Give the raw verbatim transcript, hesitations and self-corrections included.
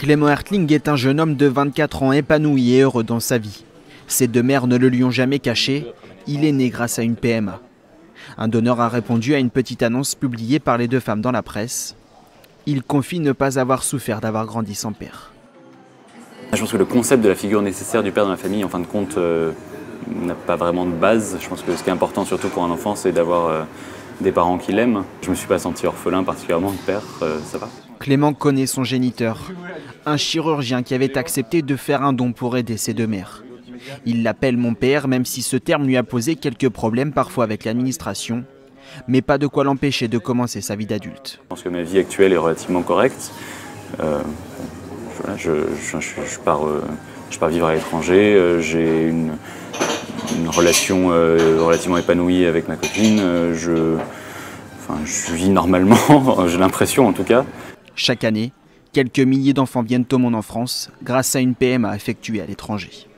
Clément Hertling est un jeune homme de vingt-quatre ans épanoui et heureux dans sa vie. Ses deux mères ne le lui ont jamais caché, il est né grâce à une P M A. Un donneur a répondu à une petite annonce publiée par les deux femmes dans la presse. Il confie ne pas avoir souffert d'avoir grandi sans père. Je pense que le concept de la figure nécessaire du père dans la famille, en fin de compte, euh, n'a pas vraiment de base. Je pense que ce qui est important surtout pour un enfant, c'est d'avoir euh, des parents qui l'aiment. Je ne me suis pas senti orphelin particulièrement de père, euh, ça va. Clément connaît son géniteur, un chirurgien qui avait accepté de faire un don pour aider ses deux mères. Il l'appelle mon père, même si ce terme lui a posé quelques problèmes parfois avec l'administration, mais pas de quoi l'empêcher de commencer sa vie d'adulte. Je pense que ma vie actuelle est relativement correcte. Euh, voilà, je, je, je, je, pars, euh, je pars vivre à l'étranger, euh, j'ai une, une relation euh, relativement épanouie avec ma copine, euh, je, enfin, je vis normalement, j'ai l'impression en tout cas. Chaque année, quelques milliers d'enfants viennent au monde en France grâce à une P M A effectuée à l'étranger.